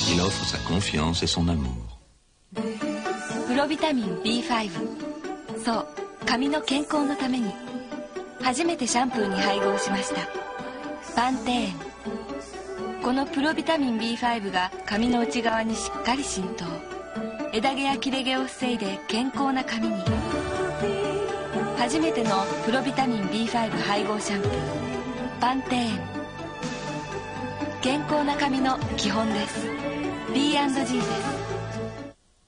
Il offre sa confiance et son amour. プロビタミン B5、 そう、髪の健康のために初めてシャンプーに配合しました。パンテーン。このプロビタミン B5 が髪の内側にしっかり浸透、枝毛や切れ毛を防いで健康な髪に。初めてのプロビタミン B5 配合シャンプー、パンテーン。健康な髪の基本です。 B&G です。